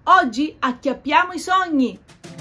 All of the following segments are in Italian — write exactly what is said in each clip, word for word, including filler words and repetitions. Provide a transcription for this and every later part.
Oggi acchiappiamo i sogni!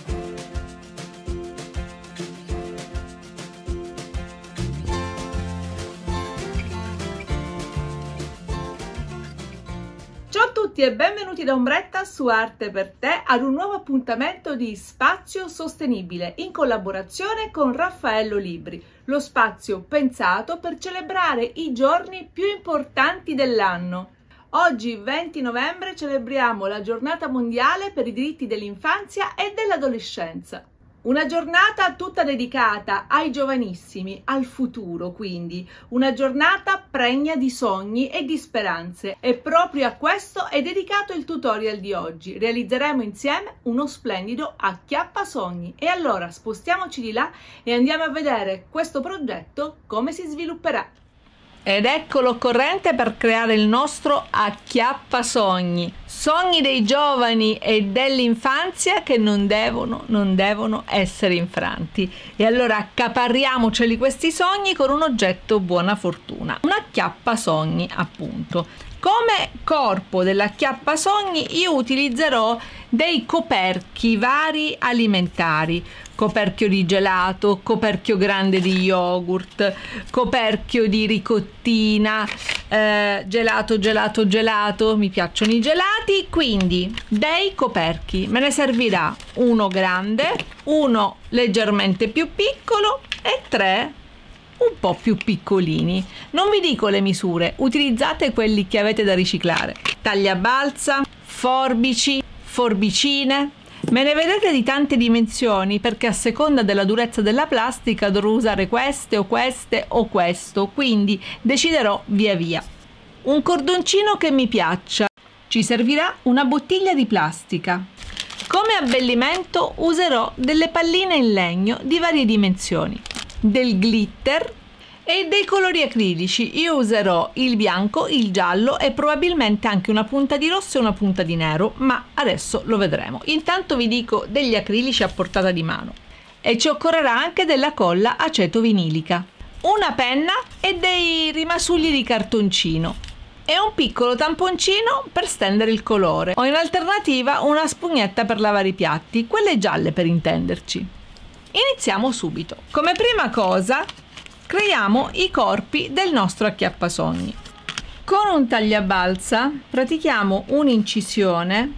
Ciao a tutti e benvenuti da Ombretta su Arte per Te ad un nuovo appuntamento di Spazio Sostenibile in collaborazione con Raffaello Libri, lo spazio pensato per celebrare i giorni più importanti dell'anno. Oggi, venti novembre, celebriamo la Giornata Mondiale per i diritti dell'infanzia e dell'adolescenza. Una giornata tutta dedicata ai giovanissimi, al futuro quindi, una giornata pregna di sogni e di speranze e proprio a questo è dedicato il tutorial di oggi. Realizzeremo insieme uno splendido acchiappasogni e allora spostiamoci di là e andiamo a vedere questo progetto come si svilupperà. Ed ecco l'occorrente per creare il nostro acchiappasogni. Sogni dei giovani e dell'infanzia che non devono, non devono essere infranti. E allora accaparriamoceli questi sogni con un oggetto buona fortuna. Un acchiappasogni, appunto. Come corpo dell'acchiappasogni io utilizzerò dei coperchi vari alimentari. Coperchio di gelato, coperchio grande di yogurt, coperchio di ricottina, eh, gelato, gelato, gelato, mi piacciono i gelati, quindi dei coperchi. Me ne servirà uno grande, uno leggermente più piccolo e tre un po' più piccolini. Non vi dico le misure, utilizzate quelli che avete da riciclare. Tagliabalza, forbici, forbicine. Me ne vedete di tante dimensioni perché a seconda della durezza della plastica dovrò usare queste o queste o questo, quindi deciderò via via. Un cordoncino che mi piaccia. Ci servirà una bottiglia di plastica. Come abbellimento userò delle palline in legno di varie dimensioni, del glitter e dei colori acrilici. Io userò il bianco, il giallo e probabilmente anche una punta di rosso e una punta di nero, ma adesso lo vedremo. Intanto vi dico degli acrilici a portata di mano e ci occorrerà anche della colla aceto vinilica, una penna e dei rimasugli di cartoncino e un piccolo tamponcino per stendere il colore, o in alternativa una spugnetta per lavare i piatti, quelle gialle per intenderci. Iniziamo subito. Come prima cosa creiamo i corpi del nostro acchiappasogni. Con un tagliabalza pratichiamo un'incisione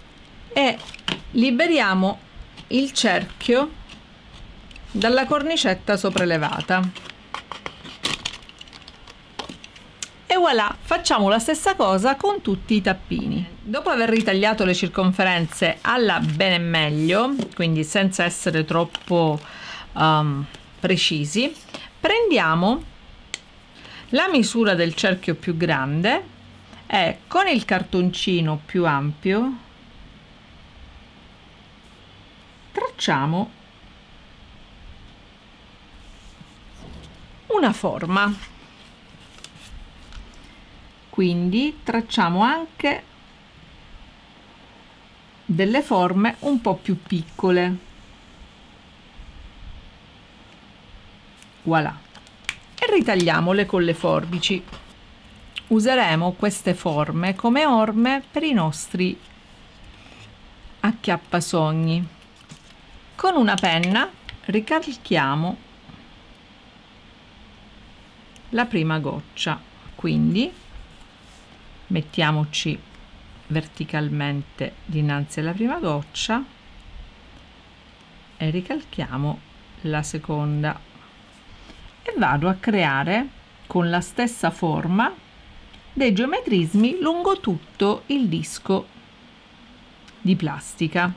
e liberiamo il cerchio dalla cornicetta sopraelevata. E voilà, facciamo la stessa cosa con tutti i tappini. Dopo aver ritagliato le circonferenze alla bene meglio, quindi senza essere troppo um, precisi, prendiamo la misura del cerchio più grande e con il cartoncino più ampio tracciamo una forma. Quindi tracciamo anche delle forme un po' più piccole. Voilà. E ritagliamole con le forbici. Useremo queste forme come orme per i nostri acchiappasogni. Con una penna ricalchiamo la prima goccia, quindi mettiamoci verticalmente dinanzi alla prima goccia e ricalchiamo la seconda e vado a creare con la stessa forma dei geometrismi lungo tutto il disco di plastica.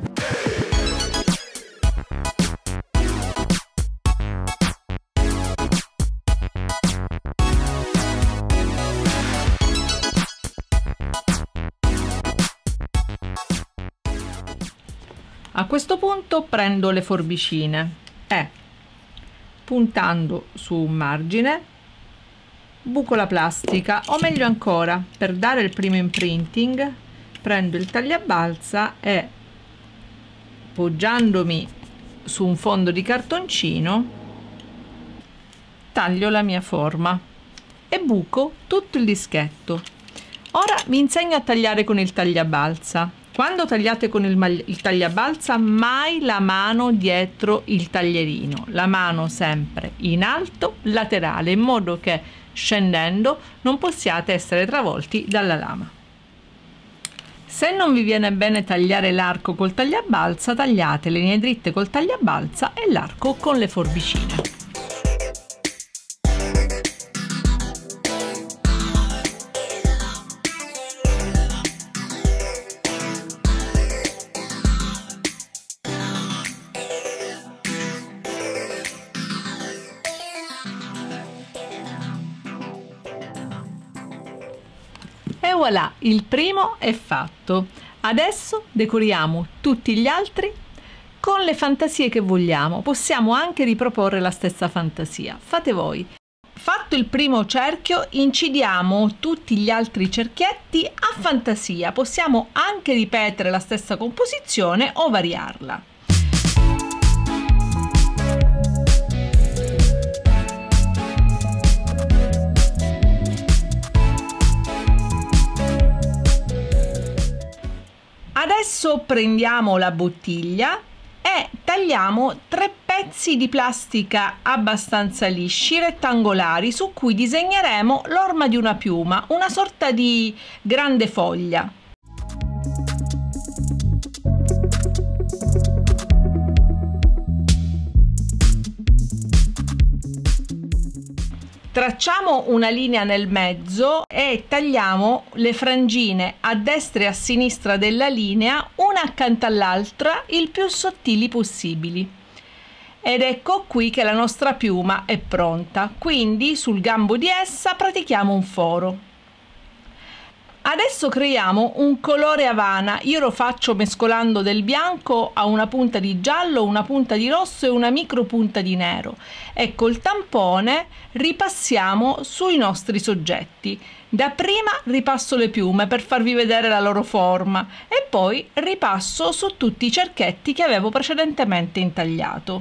A questo punto prendo le forbicine e puntando su un margine buco la plastica, o meglio ancora, per dare il primo imprinting prendo il tagliabalza e poggiandomi su un fondo di cartoncino taglio la mia forma e buco tutto il dischetto. Ora mi insegno a tagliare con il tagliabalza. Quando tagliate con il, il tagliabalza, mai la mano dietro il taglierino, la mano sempre in alto, laterale, in modo che scendendo non possiate essere travolti dalla lama. Se non vi viene bene tagliare l'arco col tagliabalza, tagliate le linee dritte col tagliabalza e l'arco con le forbicine. E voilà, il primo è fatto. Adesso decoriamo tutti gli altri con le fantasie che vogliamo. Possiamo anche riproporre la stessa fantasia. Fate voi. Fatto il primo cerchio, incidiamo tutti gli altri cerchietti a fantasia. Possiamo anche ripetere la stessa composizione o variarla. Adesso prendiamo la bottiglia e tagliamo tre pezzi di plastica abbastanza lisci, rettangolari, su cui disegneremo l'orma di una piuma, una sorta di grande foglia. Tracciamo una linea nel mezzo e tagliamo le frangine a destra e a sinistra della linea, una accanto all'altra, il più sottili possibili. Ed ecco qui che la nostra piuma è pronta, quindi sul gambo di essa pratichiamo un foro. Adesso creiamo un colore Havana. Io lo faccio mescolando del bianco a una punta di giallo, una punta di rosso e una micro punta di nero, e col tampone ripassiamo sui nostri soggetti. Dapprima ripasso le piume per farvi vedere la loro forma e poi ripasso su tutti i cerchietti che avevo precedentemente intagliato.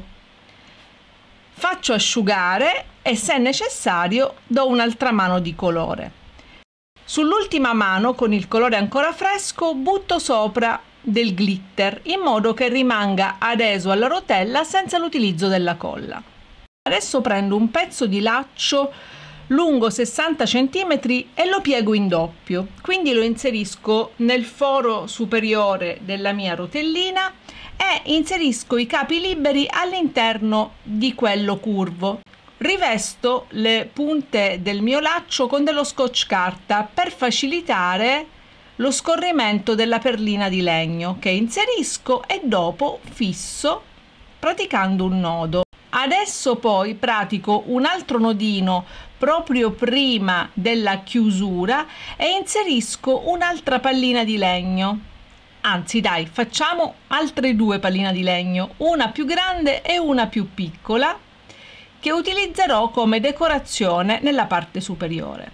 Faccio asciugare e, se necessario, do un'altra mano di colore. Sull'ultima mano, con il colore ancora fresco, butto sopra del glitter in modo che rimanga adeso alla rotella senza l'utilizzo della colla. Adesso prendo un pezzo di laccio lungo sessanta centimetri e lo piego in doppio, quindi lo inserisco nel foro superiore della mia rotellina e inserisco i capi liberi all'interno di quello curvo. Rivesto le punte del mio laccio con dello scotch carta per facilitare lo scorrimento della perlina di legno, che inserisco e dopo fisso praticando un nodo. Adesso poi pratico un altro nodino proprio prima della chiusura e inserisco un'altra pallina di legno. Anzi, dai, facciamo altre due palline di legno, una più grande e una più piccola, che utilizzerò come decorazione nella parte superiore.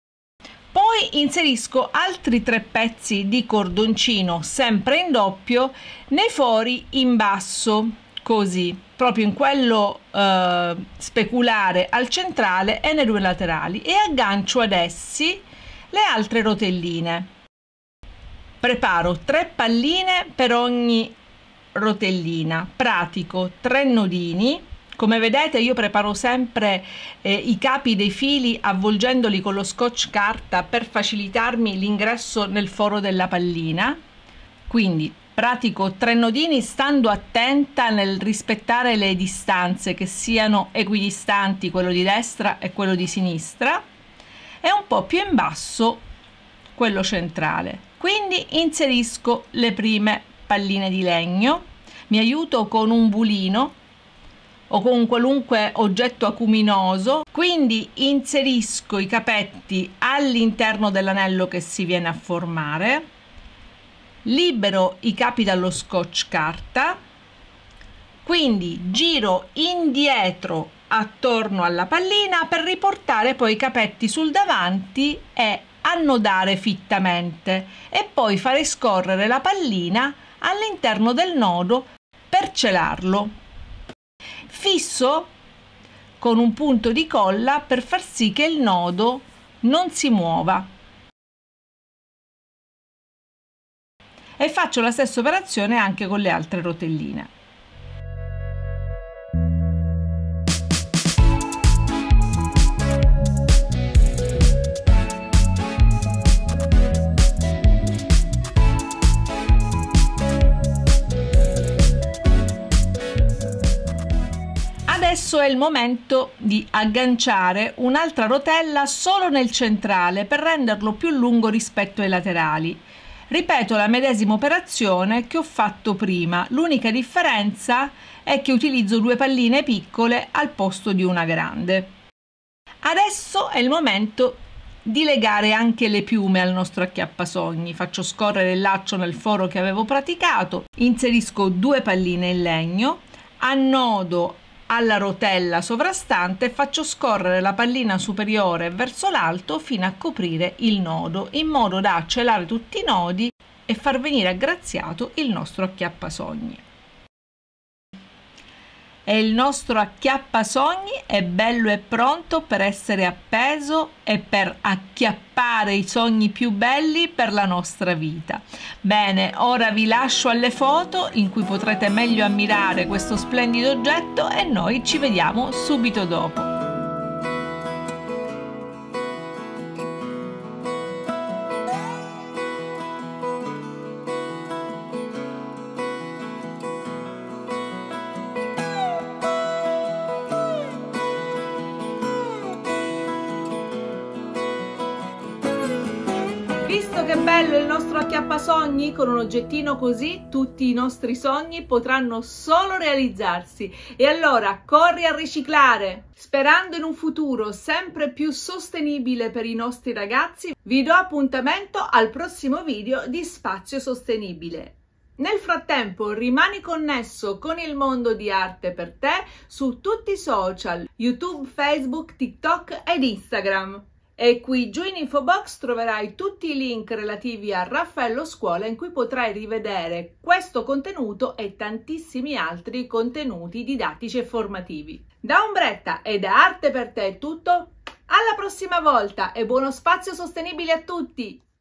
Poi inserisco altri tre pezzi di cordoncino, sempre in doppio, nei fori in basso, così, proprio in quello eh, speculare al centrale e nei due laterali, e aggancio ad essi le altre rotelline. Preparo tre palline per ogni rotellina, pratico tre nodini. Come vedete, io preparo sempre eh, i capi dei fili avvolgendoli con lo scotch carta per facilitarmi l'ingresso nel foro della pallina. Quindi pratico tre nodini stando attenta nel rispettare le distanze, che siano equidistanti quello di destra e quello di sinistra, e un po' più in basso quello centrale. Quindi inserisco le prime palline di legno, mi aiuto con un bulino o con qualunque oggetto acuminoso, quindi inserisco i capetti all'interno dell'anello che si viene a formare, libero i capi dallo scotch carta, quindi giro indietro attorno alla pallina per riportare poi i capetti sul davanti e annodare fittamente, e poi fare scorrere la pallina all'interno del nodo per celarlo. Fisso con un punto di colla per far sì che il nodo non si muova. e faccio la stessa operazione anche con le altre rotelline. Adesso è il momento di agganciare un'altra rotella solo nel centrale per renderlo più lungo rispetto ai laterali. Ripeto la medesima operazione che ho fatto prima, l'unica differenza è che utilizzo due palline piccole al posto di una grande. Adesso è il momento di legare anche le piume al nostro acchiappasogni. Faccio scorrere il laccio nel foro che avevo praticato, inserisco due palline in legno, annodo alla rotella sovrastante e faccio scorrere la pallina superiore verso l'alto fino a coprire il nodo, in modo da celare tutti i nodi e far venire aggraziato il nostro acchiappasogni. E il nostro acchiappasogni è bello e pronto per essere appeso e per acchiappare i sogni più belli per la nostra vita. Bene, ora vi lascio alle foto in cui potrete meglio ammirare questo splendido oggetto e noi ci vediamo subito dopo. Visto che bello il nostro acchiappasogni? Con un oggettino così tutti i nostri sogni potranno solo realizzarsi. E allora corri a riciclare! Sperando in un futuro sempre più sostenibile per i nostri ragazzi, vi do appuntamento al prossimo video di Spazio Sostenibile. Nel frattempo rimani connesso con il mondo di Arte per Te su tutti i social, YouTube, Facebook, TikTok ed Instagram. E qui giù in info box troverai tutti i link relativi a Raffaello Scuola in cui potrai rivedere questo contenuto e tantissimi altri contenuti didattici e formativi. Da Ombretta e da Arte per Te è tutto, alla prossima volta e buono spazio sostenibile a tutti!